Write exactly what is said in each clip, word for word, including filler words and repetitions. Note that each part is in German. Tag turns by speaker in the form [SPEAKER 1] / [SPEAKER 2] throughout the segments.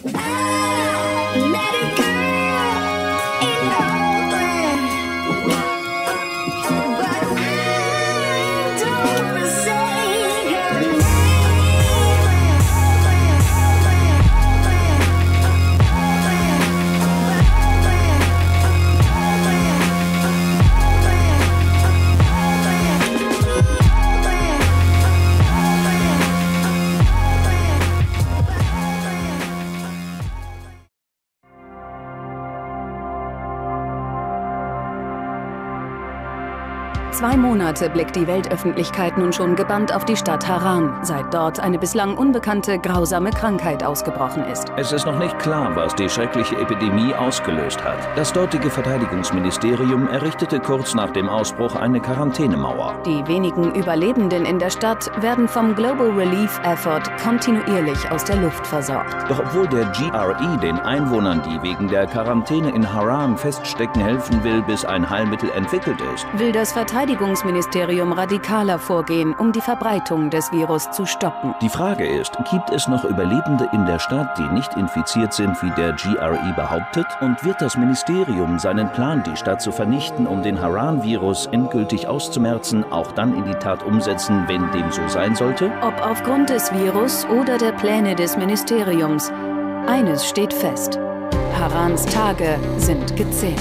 [SPEAKER 1] Zwei Monate blickt die Weltöffentlichkeit nun schon gebannt auf die Stadt Haran, seit dort eine bislang unbekannte, grausame Krankheit ausgebrochen ist.
[SPEAKER 2] Es ist noch nicht klar, was die schreckliche Epidemie ausgelöst hat. Das dortige Verteidigungsministerium errichtete kurz nach dem Ausbruch eine Quarantänemauer.
[SPEAKER 1] Die wenigen Überlebenden in der Stadt werden vom Global Relief Effort kontinuierlich aus der Luft versorgt.
[SPEAKER 2] Doch obwohl der G R E den Einwohnern, die wegen der Quarantäne in Haran feststecken, helfen will, bis ein Heilmittel entwickelt ist,
[SPEAKER 1] will das Verteidigungsministerium radikaler vorgehen, um die Verbreitung des Virus zu stoppen.
[SPEAKER 2] Die Frage ist, gibt es noch Überlebende in der Stadt, die nicht infiziert sind, wie der G R E behauptet? Und wird das Ministerium seinen Plan, die Stadt zu vernichten, um den Haran-Virus endgültig auszumerzen, auch dann in die Tat umsetzen, wenn dem so sein sollte?
[SPEAKER 1] Ob aufgrund des Virus oder der Pläne des Ministeriums, eines steht fest: Harans Tage sind gezählt.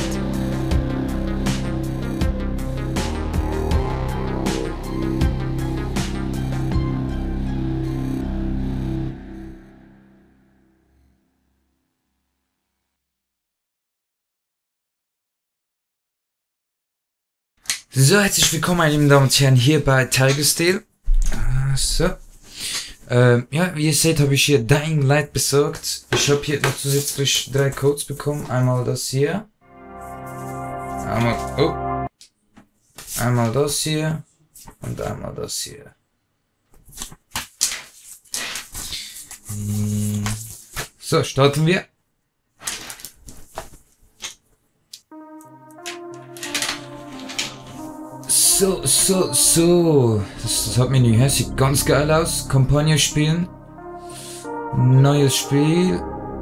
[SPEAKER 3] So, herzlich willkommen, meine lieben Damen und Herren, hier bei Tiger's Tale. So. Ähm, ja, wie ihr seht, habe ich hier Dying Light besorgt. Ich habe hier noch zusätzlich drei Codes bekommen. Einmal das hier. Einmal, oh. Einmal das hier. Und einmal das hier. So, starten wir. So, so, so. Das, das hat Menü, hä? Sieht ganz geil aus. Kampagne spielen. Neues Spiel.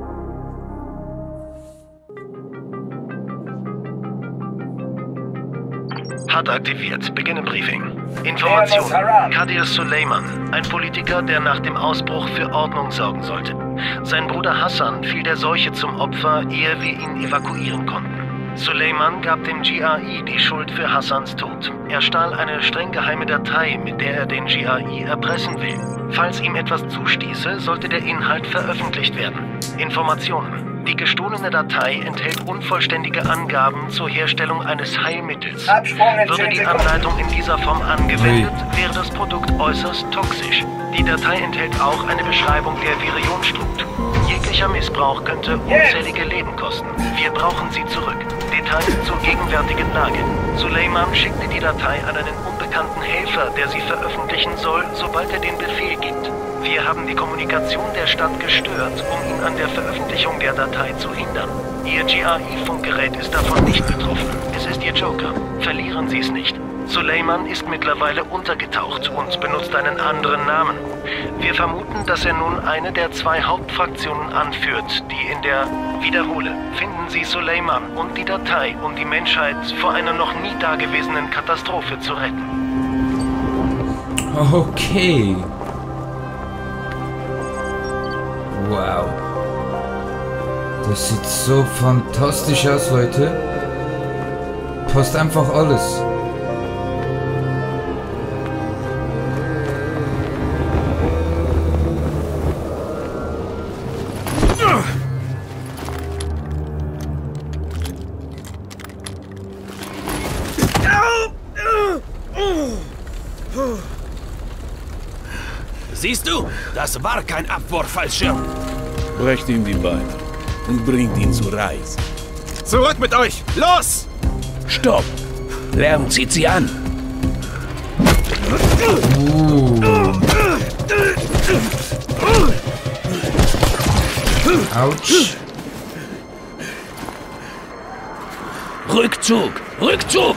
[SPEAKER 4] Hard aktiviert. Beginne Briefing. Information. Kadir Suleiman. Ein Politiker, der nach dem Ausbruch für Ordnung sorgen sollte. Sein Bruder Hassan fiel der Seuche zum Opfer, ehe wir ihn evakuieren konnten. Suleiman gab dem G R E die Schuld für Hassans Tod. Er stahl eine streng geheime Datei, mit der er den G R E erpressen will. Falls ihm etwas zustieße, sollte der Inhalt veröffentlicht werden. Informationen. Die gestohlene Datei enthält unvollständige Angaben zur Herstellung eines Heilmittels. Würde die Anleitung in dieser Form angewendet, wäre das Produkt äußerst toxisch. Die Datei enthält auch eine Beschreibung der Virionstruktur. Jeglicher Missbrauch könnte unzählige Leben kosten. Wir brauchen sie zurück. Details zur gegenwärtigen Lage. Suleiman schickte die Datei an einen unbekannten Helfer, der sie veröffentlichen soll, sobald er den Befehl gibt. Wir haben die Kommunikation der Stadt gestört, um ihn an der Veröffentlichung der Datei zu hindern. Ihr G R E-Funkgerät ist davon nicht betroffen. Es ist Ihr Joker. Verlieren Sie es nicht. Suleiman ist mittlerweile untergetaucht und benutzt einen anderen Namen. Wir vermuten, dass er nun eine der zwei Hauptfraktionen anführt, die in der... Wiederhole, finden Sie Suleiman und die Datei, um die Menschheit vor einer noch nie dagewesenen Katastrophe zu retten.
[SPEAKER 3] Okay. Wow. Das sieht so fantastisch aus, Leute. Passt einfach alles.
[SPEAKER 5] Siehst du? Das war kein Abwurffallschirm.
[SPEAKER 6] Brecht ihm die Beine und bringt ihn zu Reis.
[SPEAKER 5] Zurück mit euch! Los!
[SPEAKER 6] Stopp! Lärm zieht sie an.
[SPEAKER 3] Uh. Autsch.
[SPEAKER 6] Rückzug! Rückzug!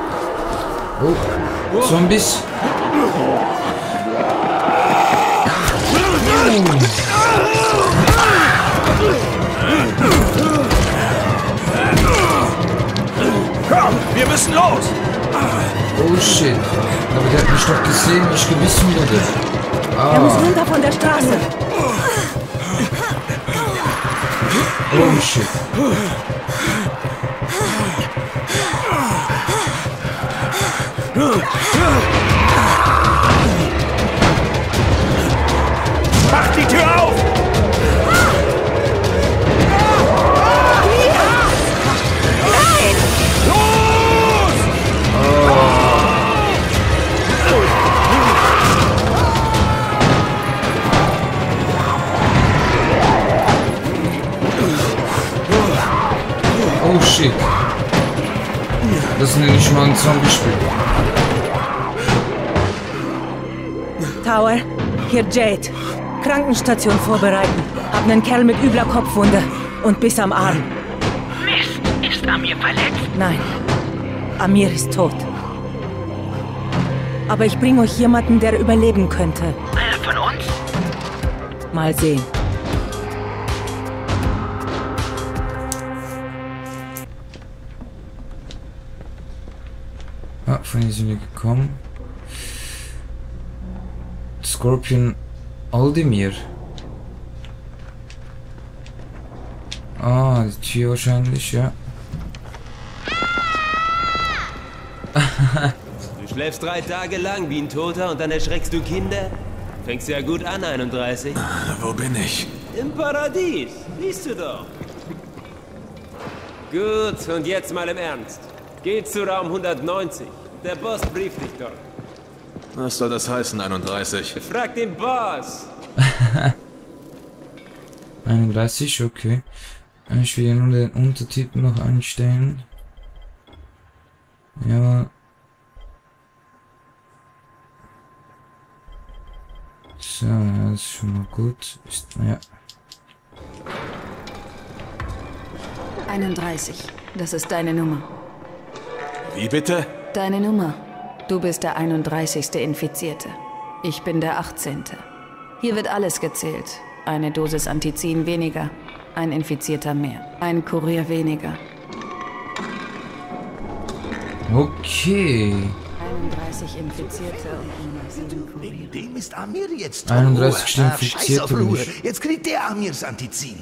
[SPEAKER 3] Oh. Zombies.
[SPEAKER 5] Komm, wir müssen los!
[SPEAKER 3] Oh shit. Aber der hat mich doch gesehen, wie ich gebissen wurde. Ah.
[SPEAKER 7] Er muss runter von der Straße.
[SPEAKER 3] Oh shit.
[SPEAKER 5] Mach die Tür auf!
[SPEAKER 3] Oh shit. Das nenne ich mal ein Zombie-Spiel.
[SPEAKER 7] Tower, hier Jade. Krankenstation vorbereiten. Hab einen Kerl mit übler Kopfwunde und Biss am Arm.
[SPEAKER 8] Mist, ist Amir verletzt?
[SPEAKER 7] Nein, Amir ist tot. Aber ich bringe euch jemanden, der überleben könnte.
[SPEAKER 8] Einer von uns?
[SPEAKER 7] Mal sehen.
[SPEAKER 3] Ah, von hier sind wir gekommen. Scorpion Aldemir. Ah, die Tür wahrscheinlich, ja.
[SPEAKER 9] Du schläfst drei Tage lang wie ein Toter und dann erschreckst du Kinder? Fängst ja gut an, einunddreißig.
[SPEAKER 5] Wo bin ich?
[SPEAKER 9] Im Paradies, siehst du doch. Gut, und jetzt mal im Ernst. Geh zu Raum hundertneunzig. Der Boss brieft dich dort.
[SPEAKER 5] Was soll das heißen, einunddreißig?
[SPEAKER 9] Frag den Boss.
[SPEAKER 3] einunddreißig, okay. Ich will nur den Untertitel noch einstellen. Ja. So, ja, das ist schon mal gut. Ist, ja.
[SPEAKER 1] einunddreißig. Das ist deine Nummer.
[SPEAKER 5] Wie bitte?
[SPEAKER 1] Deine Nummer. Du bist der einunddreißigste Infizierte. Ich bin der achtzehnte. Hier wird alles gezählt. Eine Dosis Antizin weniger. Ein Infizierter mehr. Ein Kurier weniger.
[SPEAKER 3] Okay.
[SPEAKER 1] einunddreißig Infizierte und nur sieben Kurier.
[SPEAKER 10] Wegen dem ist Amir jetzt
[SPEAKER 3] einunddreißig
[SPEAKER 10] Ruhe. Ach, Scheiß
[SPEAKER 3] Infizierte
[SPEAKER 10] auf Ruhe.
[SPEAKER 3] nicht.
[SPEAKER 10] Jetzt kriegt der Amirs Antizin.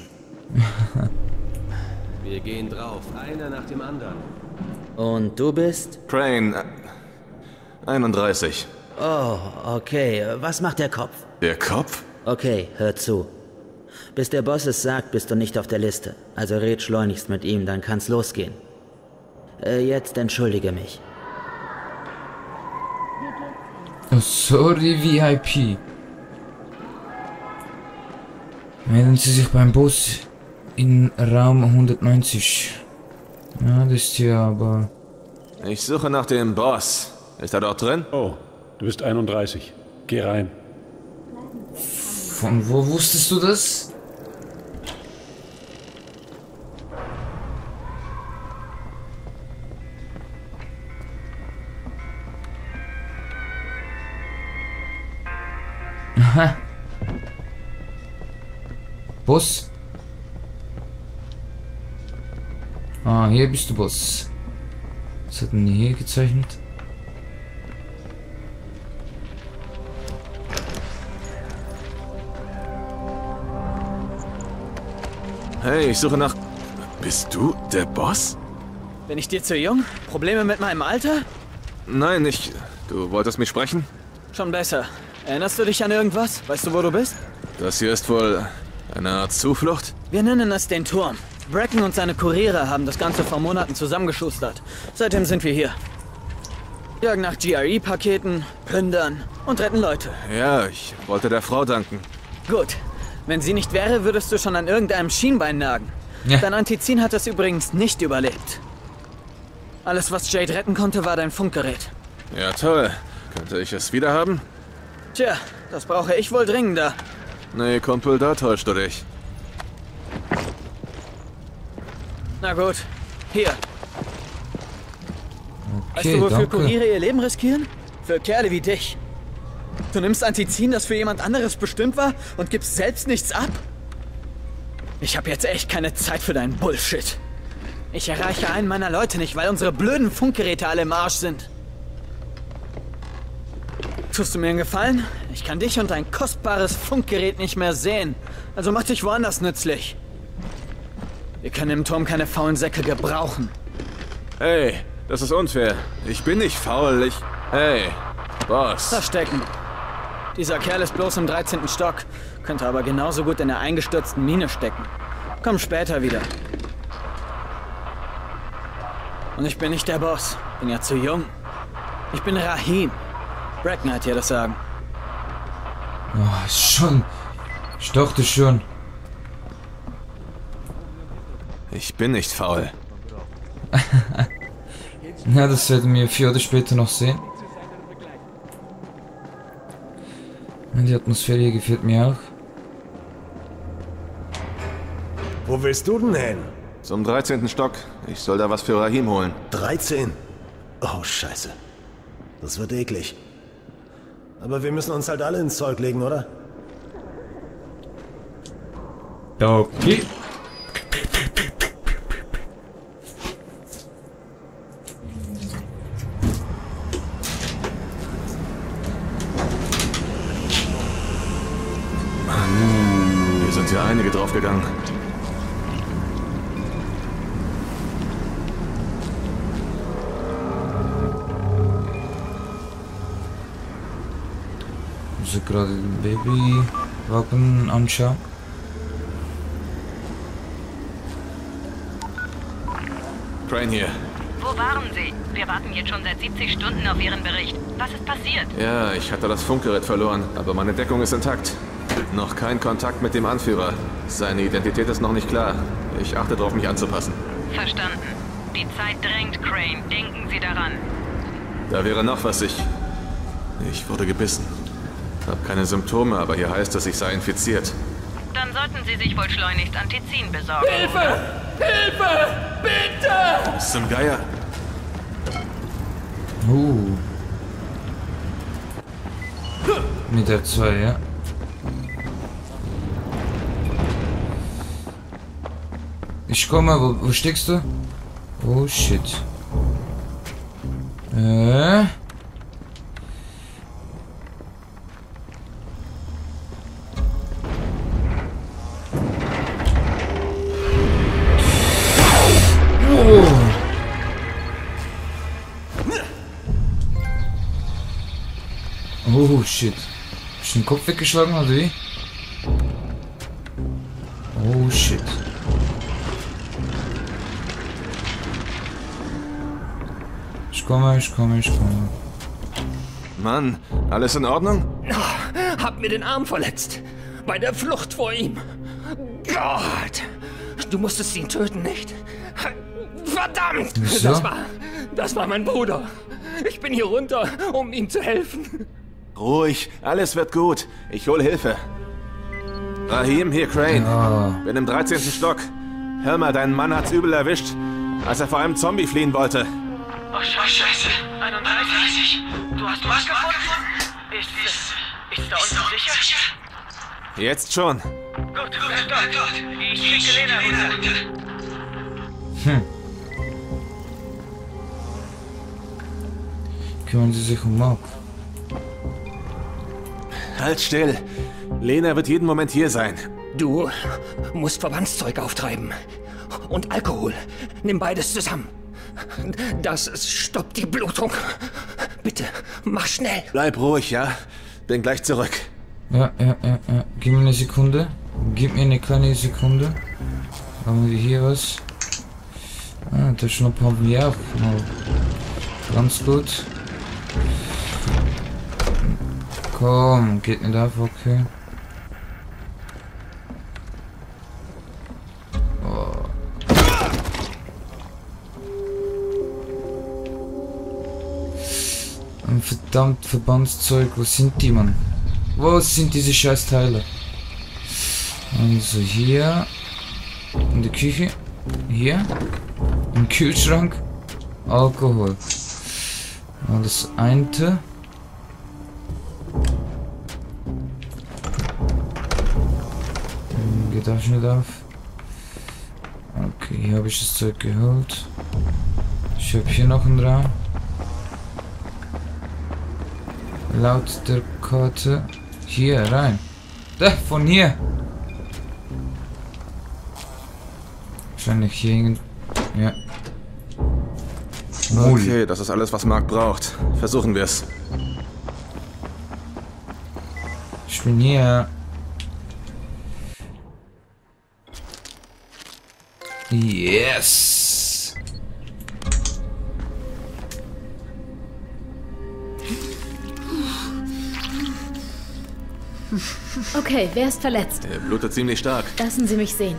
[SPEAKER 9] Wir gehen drauf, einer nach dem anderen.
[SPEAKER 11] Und du bist?
[SPEAKER 5] Crane. äh, einunddreißig.
[SPEAKER 11] Oh, okay. Was macht der Kopf?
[SPEAKER 5] Der Kopf?
[SPEAKER 11] Okay, hör zu. Bis der Boss es sagt, bist du nicht auf der Liste. Also red schleunigst mit ihm, dann kann's losgehen. Äh, jetzt entschuldige mich.
[SPEAKER 3] Oh, sorry, V I P. Melden Sie sich beim Boss in Raum hundertneunzig. Ja, das ist hier aber...
[SPEAKER 5] Ich suche nach dem Boss. Ist er dort drin?
[SPEAKER 6] Oh, du bist einunddreißig. Geh rein.
[SPEAKER 3] Von wo wusstest du das? Aha. Boss? Ah, hier bist du, Boss. Was hat denn hier gezeichnet?
[SPEAKER 5] Hey, ich suche nach... Bist du der Boss?
[SPEAKER 12] Bin ich dir zu jung? Probleme mit meinem Alter?
[SPEAKER 5] Nein, ich... Du wolltest mich sprechen?
[SPEAKER 12] Schon besser. Erinnerst du dich an irgendwas? Weißt du, wo du bist?
[SPEAKER 5] Das hier ist wohl eine Art Zuflucht?
[SPEAKER 12] Wir nennen es den Turm. Bracken und seine Kuriere haben das Ganze vor Monaten zusammengeschustert. Seitdem sind wir hier. Jagen nach G R E-Paketen, plündern und retten Leute.
[SPEAKER 5] Ja, ich wollte der Frau danken.
[SPEAKER 12] Gut. Wenn sie nicht wäre, würdest du schon an irgendeinem Schienbein nagen.
[SPEAKER 3] Ja.
[SPEAKER 12] Dein Antizin hat es übrigens nicht überlebt. Alles, was Jade retten konnte, war dein Funkgerät.
[SPEAKER 5] Ja, toll. Könnte ich es wieder haben?
[SPEAKER 12] Tja, das brauche ich wohl dringender.
[SPEAKER 5] Nee, Kumpel, da täuscht du dich.
[SPEAKER 12] Na gut, hier.
[SPEAKER 3] Okay,
[SPEAKER 12] Weißt du, wofür
[SPEAKER 3] danke.
[SPEAKER 12] Kuriere ihr Leben riskieren? Für Kerle wie dich. Du nimmst Antizin, das für jemand anderes bestimmt war, und gibst selbst nichts ab? Ich habe jetzt echt keine Zeit für deinen Bullshit. Ich erreiche einen meiner Leute nicht, weil unsere blöden Funkgeräte alle im Arsch sind. Tust du mir einen Gefallen? Ich kann dich und dein kostbares Funkgerät nicht mehr sehen. Also mach dich woanders nützlich. Wir können im Turm keine faulen Säcke gebrauchen.
[SPEAKER 5] Hey, das ist unfair. Ich bin nicht faul, ich... Hey, Boss.
[SPEAKER 12] Verstecken. Dieser Kerl ist bloß im dreizehnten Stock, könnte aber genauso gut in der eingestürzten Mine stecken. Komm später wieder. Und ich bin nicht der Boss. Bin ja zu jung. Ich bin Rahim. Bracken hat hier das Sagen.
[SPEAKER 3] Oh, schon. Ich dachte schon.
[SPEAKER 5] Ich bin nicht faul.
[SPEAKER 3] Ja, das werden wir vier oder später noch sehen. Die Atmosphäre hier gefällt mir auch.
[SPEAKER 10] Wo willst du denn hin?
[SPEAKER 5] Zum dreizehnten Stock. Ich soll da was für Rahim holen.
[SPEAKER 10] dreizehn? Oh, scheiße. Das wird eklig. Aber wir müssen uns halt alle ins Zeug legen, oder?
[SPEAKER 3] Okay.
[SPEAKER 5] Hier sind ja einige draufgegangen.
[SPEAKER 3] Ich muss gerade den Babywagen anschauen.
[SPEAKER 5] Crane hier.
[SPEAKER 13] Wo waren Sie? Wir warten jetzt schon seit siebzig Stunden auf Ihren Bericht. Was ist passiert?
[SPEAKER 5] Ja, ich hatte das Funkgerät verloren, aber meine Deckung ist intakt. Noch kein Kontakt mit dem Anführer. Seine Identität ist noch nicht klar. Ich achte darauf, mich anzupassen.
[SPEAKER 13] Verstanden. Die Zeit drängt, Crane. Denken Sie daran.
[SPEAKER 5] Da wäre noch was. Ich... Ich wurde gebissen. Hab keine Symptome, aber hier heißt es, ich sei infiziert.
[SPEAKER 13] Dann sollten Sie sich wohl schleunigst Antizin besorgen.
[SPEAKER 9] Hilfe! Hilfe! Bitte!
[SPEAKER 5] Was zum Geier?
[SPEAKER 3] Uh. Mit der zwei, ja. Ich komme, wo, wo steckst du? Oh shit. Äh. Oh shit. Hast du den Kopf weggeschlagen oder wie? Oh shit. Ich komme, ich komme, ich komme.
[SPEAKER 5] Mann, alles in Ordnung?
[SPEAKER 14] Oh, hab mir den Arm verletzt. Bei der Flucht vor ihm. Gott! Du musstest ihn töten, nicht? Verdammt!
[SPEAKER 3] Wieso?
[SPEAKER 14] Das war... Das war mein Bruder. Ich bin hier runter, um ihm zu helfen.
[SPEAKER 5] Ruhig, alles wird gut. Ich hole Hilfe. Rahim, hier Crane.
[SPEAKER 3] Ja.
[SPEAKER 5] Bin im dreizehnten Stock. Hör mal, dein Mann hat's übel erwischt, als er vor einem Zombie fliehen wollte.
[SPEAKER 8] Oh, Scheiße. einunddreißig. Du hast was gefunden? Ist, ist, ist da unten sicher?
[SPEAKER 5] Jetzt schon.
[SPEAKER 8] Gut, gut, gut. Ich schicke Lena runter.
[SPEAKER 3] Hm. Kümmern Sie sich um Mark.
[SPEAKER 5] Halt still. Lena wird jeden Moment hier sein.
[SPEAKER 14] Du musst Verbandszeug auftreiben. Und Alkohol. Nimm beides zusammen. Das stoppt die Blutung. Bitte, mach schnell.
[SPEAKER 5] Bleib ruhig, ja? Bin gleich zurück.
[SPEAKER 3] Ja, ja, ja, ja. Gib mir eine Sekunde. Gib mir eine kleine Sekunde. Haben wir hier was? Ah, der Schnupp haben wir auch mal. Ganz gut. Komm, geht nicht auf, okay. Oh. Ein verdammt Verbandszeug, wo sind die, Mann? Wo sind diese scheiß Teile? Also hier. In der Küche. Hier. Im Kühlschrank. Alkohol. Und das eine. geht auch nicht auf. Okay, hier habe ich das Zeug geholt. Ich habe hier noch einen Raum. Laut der Karte. Hier rein. Da, von hier. Wahrscheinlich hier hängen. Ja.
[SPEAKER 5] Okay, das ist alles, was Mark braucht. Versuchen wir es.
[SPEAKER 3] Ich bin hier. Yes.
[SPEAKER 15] Okay, wer ist verletzt?
[SPEAKER 5] Er blutet ziemlich stark.
[SPEAKER 15] Lassen Sie mich sehen.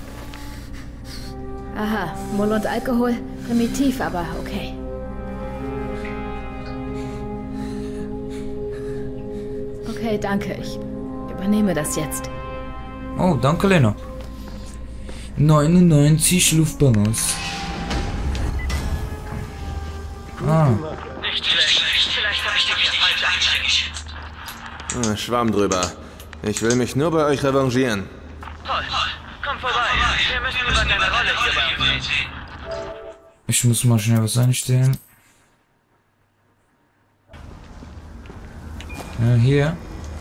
[SPEAKER 15] Aha, Mull und Alkohol. Primitiv, aber okay. Okay, danke. Ich übernehme das jetzt.
[SPEAKER 3] Oh, danke, Lena. neunundneunzig Luftballons. Ah.
[SPEAKER 8] Nicht schlecht. Vielleicht habe ich dir wieder falsch eingeschätzt.
[SPEAKER 5] Schwamm drüber. Ich will mich nur bei euch revanchieren.
[SPEAKER 8] Toll. Komm vorbei. Wir müssen über deine Rolle hier bei uns reden.
[SPEAKER 3] Ich muss mal schnell was einstellen. Ja, hier.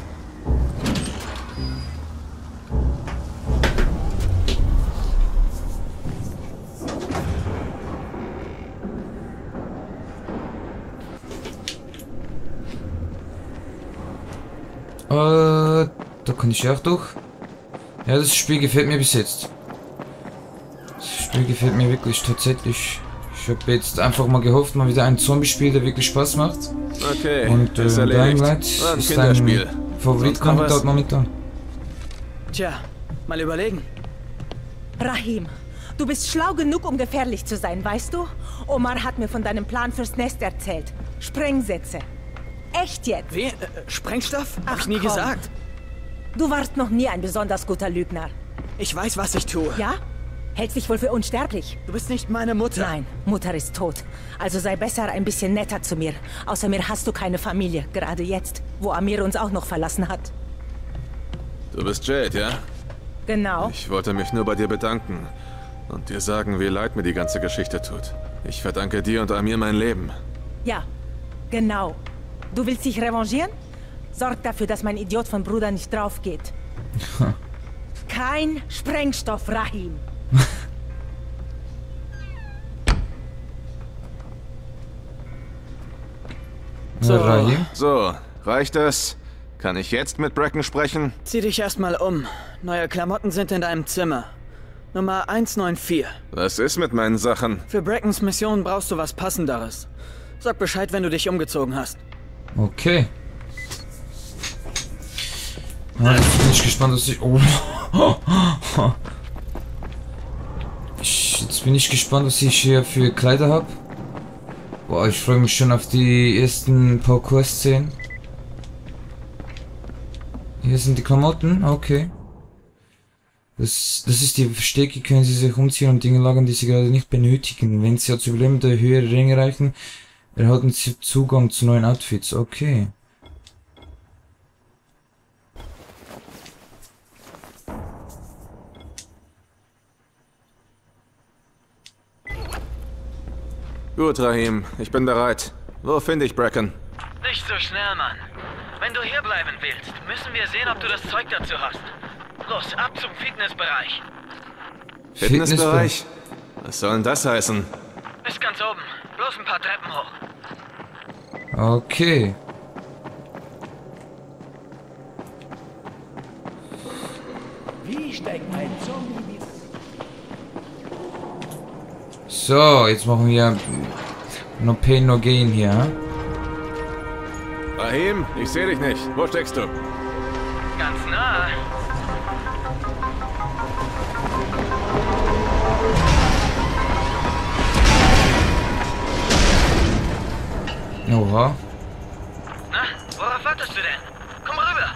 [SPEAKER 3] Äh, da kann ich auch durch. Ja, das Spiel gefällt mir bis jetzt. Das Spiel gefällt mir wirklich tatsächlich. Ich habe jetzt einfach mal gehofft, mal wieder ein Zombie-Spiel, der wirklich Spaß macht.
[SPEAKER 5] Okay,
[SPEAKER 3] und äh,
[SPEAKER 5] ist
[SPEAKER 3] Dying Light
[SPEAKER 5] ein
[SPEAKER 3] ist dein Favoritkandidat momentan.
[SPEAKER 12] Tja, mal überlegen.
[SPEAKER 7] Rahim, du bist schlau genug, um gefährlich zu sein, weißt du? Omar hat mir von deinem Plan fürs Nest erzählt. Sprengsätze. Echt jetzt?
[SPEAKER 12] Wie? Äh, Sprengstoff? Hab
[SPEAKER 7] Ach,
[SPEAKER 12] ich nie
[SPEAKER 7] komm.
[SPEAKER 12] gesagt.
[SPEAKER 7] Du warst noch nie ein besonders guter Lügner.
[SPEAKER 12] Ich weiß, was ich tue.
[SPEAKER 7] Ja? Hältst dich wohl für unsterblich?
[SPEAKER 12] Du bist nicht meine Mutter.
[SPEAKER 7] Nein, Mutter ist tot. Also sei besser ein bisschen netter zu mir. Außer mir hast du keine Familie, gerade jetzt, wo Amir uns auch noch verlassen hat.
[SPEAKER 5] Du bist Jade, ja?
[SPEAKER 7] Genau.
[SPEAKER 5] Ich wollte mich nur bei dir bedanken und dir sagen, wie leid mir die ganze Geschichte tut. Ich verdanke dir und Amir mein Leben.
[SPEAKER 7] Ja, genau. Du willst dich revanchieren? Sorg dafür, dass mein Idiot von Bruder nicht drauf geht. Kein Sprengstoff, Rahim.
[SPEAKER 12] So.
[SPEAKER 5] So, reicht es? Kann ich jetzt mit Bracken sprechen?
[SPEAKER 12] Zieh dich erstmal um. Neue Klamotten sind in deinem Zimmer. Nummer eins neun vier.
[SPEAKER 5] Was ist mit meinen Sachen?
[SPEAKER 12] Für Brackens Mission brauchst du was Passenderes. Sag Bescheid, wenn du dich umgezogen hast.
[SPEAKER 3] Okay. Ja, jetzt bin ich gespannt, dass ich... Oh. Ich, jetzt bin ich gespannt, was ich hier für Kleider habe. Boah, ich freue mich schon auf die ersten Parkour-Szenen. Hier sind die Klamotten, okay. Das, das ist die Verstecke, können Sie sich umziehen und Dinge lagern, die Sie gerade nicht benötigen. Wenn Sie als Überlebende höhere Ränge erreichen, erhalten Sie Zugang zu neuen Outfits, okay.
[SPEAKER 5] Gut, Rahim, ich bin bereit. Wo finde ich Bracken?
[SPEAKER 8] Nicht so schnell, Mann. Wenn du hierbleiben willst, müssen wir sehen, ob du das Zeug dazu hast. Los, ab zum Fitnessbereich.
[SPEAKER 5] Fitnessbereich? Was soll denn das heißen?
[SPEAKER 8] Ist ganz oben. Bloß ein paar Treppen hoch.
[SPEAKER 3] Okay.
[SPEAKER 14] Wie steigt ein Zombie?
[SPEAKER 3] So, jetzt machen wir No Pain, No Gain hier. Hm?
[SPEAKER 5] Rahim, ich sehe dich nicht. Wo steckst du?
[SPEAKER 8] Ganz nah.
[SPEAKER 3] Oha.
[SPEAKER 8] Na, worauf wartest du denn? Komm rüber.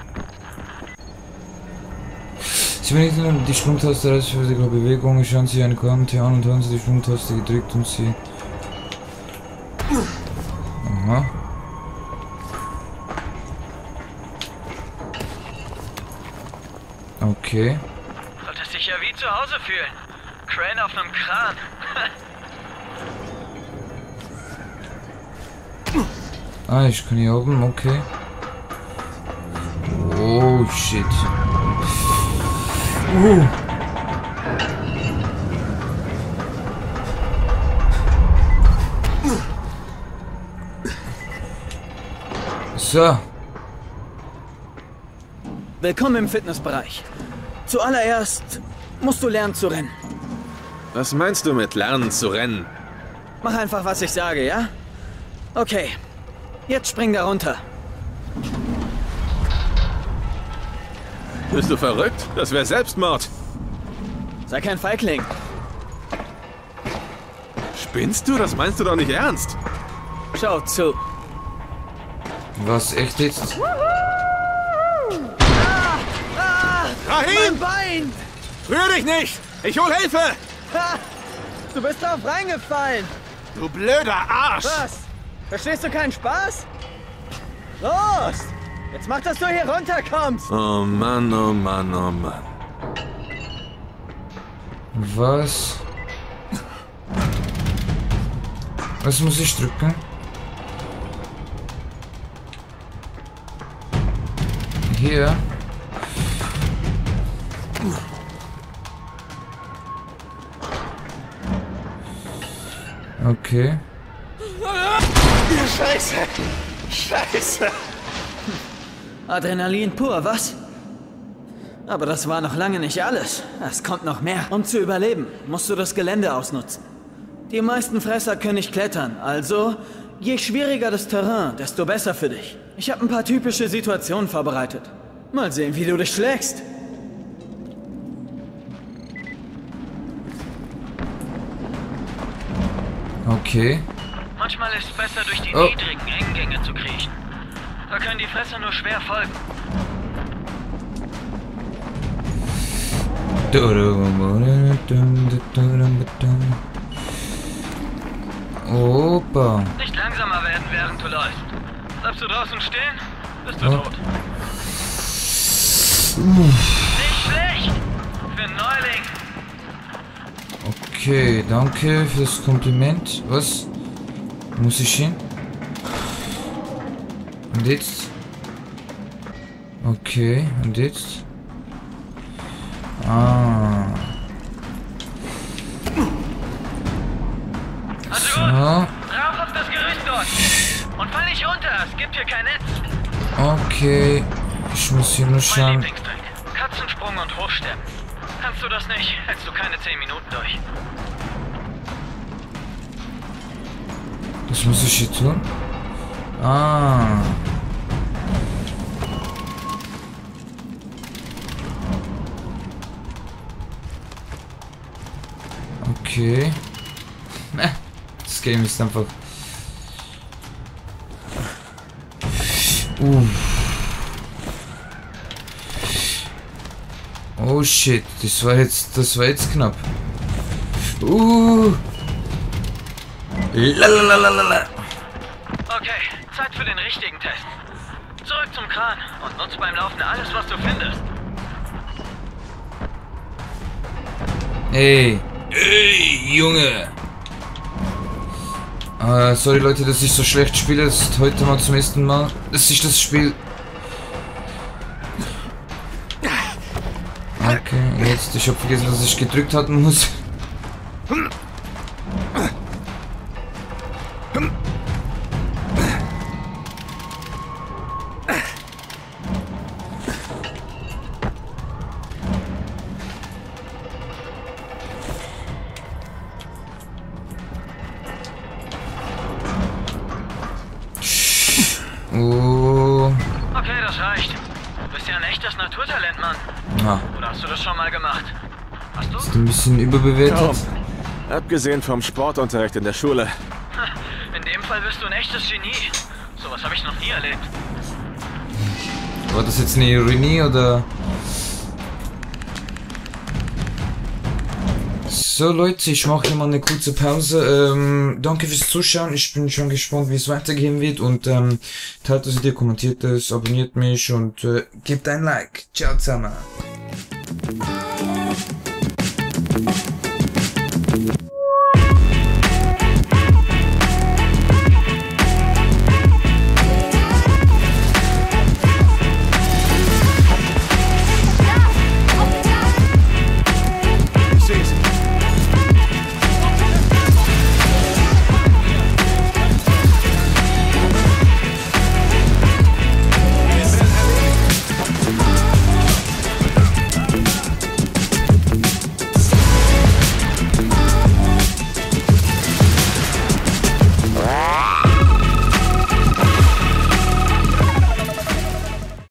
[SPEAKER 3] Sie benutzen die Sprungtaste als für die Bewegung. Schauen Sie eine Kante an und haben Sie die Sprungtaste gedrückt und Sie... Aha.
[SPEAKER 8] Das wirst dich ja wie zu Hause fühlen. Crane auf einem Kran.
[SPEAKER 3] Ah, ich kann hier oben, okay. Oh, shit. Uh. So.
[SPEAKER 12] Willkommen im Fitnessbereich. Zuallererst musst du lernen zu rennen.
[SPEAKER 5] Was meinst du mit lernen zu rennen?
[SPEAKER 12] Mach einfach, was ich sage, ja? Okay. Jetzt spring da runter.
[SPEAKER 5] Bist du verrückt? Das wäre Selbstmord.
[SPEAKER 12] Sei kein Feigling.
[SPEAKER 5] Spinnst du? Das meinst du doch nicht ernst.
[SPEAKER 12] Schau zu.
[SPEAKER 3] Was, echt jetzt?
[SPEAKER 12] Ah, ah,
[SPEAKER 5] Rahim!
[SPEAKER 12] mein Bein!
[SPEAKER 5] Rühr dich nicht! Ich hol Hilfe!
[SPEAKER 12] Ha, du bist drauf reingefallen!
[SPEAKER 5] Du blöder Arsch!
[SPEAKER 12] Was? Verstehst du keinen Spaß? Los! Jetzt mach, dass du hier runterkommst!
[SPEAKER 5] Oh Mann, oh Mann, oh Mann.
[SPEAKER 3] Was? Was muss ich drücken? Hier. Okay.
[SPEAKER 5] Scheiße! Scheiße!
[SPEAKER 12] Adrenalin pur, was? Aber das war noch lange nicht alles. Es kommt noch mehr. Um zu überleben, musst du das Gelände ausnutzen. Die meisten Fresser können nicht klettern, also je schwieriger das Terrain, desto besser für dich. Ich habe ein paar typische Situationen vorbereitet. Mal sehen, wie du dich schlägst.
[SPEAKER 3] Okay.
[SPEAKER 8] Manchmal ist es besser, durch die
[SPEAKER 3] Oh.
[SPEAKER 8] niedrigen, engen Gänge zu kriechen. Da können die Fresser nur schwer folgen.
[SPEAKER 3] Opa.
[SPEAKER 8] Nicht langsamer werden, während du läufst. Bleibst du draußen stehen, bist du
[SPEAKER 3] Oh.
[SPEAKER 8] tot. Nicht schlecht! Für einen Neuling.
[SPEAKER 3] Okay, danke für das Kompliment. Was? Wo muss ich hin? Und jetzt? Okay, und jetzt? Ah.
[SPEAKER 8] Also
[SPEAKER 3] So.
[SPEAKER 8] gut, drauf auf das Gerüst dort. Und fall nicht runter, es gibt hier kein Netz.
[SPEAKER 3] Okay. Ich muss hier nur
[SPEAKER 8] Mein
[SPEAKER 3] schauen.
[SPEAKER 8] Lieblingstrick. Katzensprung und Hochsterben. Kannst du das nicht, hältst du keine zehn Minuten durch.
[SPEAKER 3] Was muss ich hier tun? Ah. Okay. Das Game ist einfach... Uh. Oh shit, das war jetzt, das war jetzt knapp. Uh. Lalalala.
[SPEAKER 8] Okay, Zeit für den richtigen Test. Zurück zum Kran und nutz beim Laufen alles, was du findest.
[SPEAKER 3] Ey. Ey, Junge. Uh, sorry Leute, dass ich so schlecht spiele. Das ist heute mal zum ersten Mal, dass ich das Spiel... Okay, jetzt. Ich habe vergessen, dass ich gedrückt halten muss. Oh.
[SPEAKER 8] Okay, das reicht. Du bist ja ein echtes Naturtalent, Mann.
[SPEAKER 3] Ah.
[SPEAKER 8] Oder hast du das schon mal gemacht? Hast du?
[SPEAKER 3] Ist ein bisschen überbewertet.
[SPEAKER 5] Kaum. Abgesehen vom Sportunterricht in der Schule.
[SPEAKER 8] In dem Fall bist du ein echtes Genie. Sowas habe ich noch nie erlebt.
[SPEAKER 3] War das jetzt eine Ironie oder? So Leute, ich mache hier mal eine kurze Pause. Ähm, danke fürs Zuschauen. Ich bin schon gespannt, wie es weitergehen wird. Und ähm, teilt das Video, kommentiert es, abonniert mich und äh, gebt ein Like. Ciao zusammen.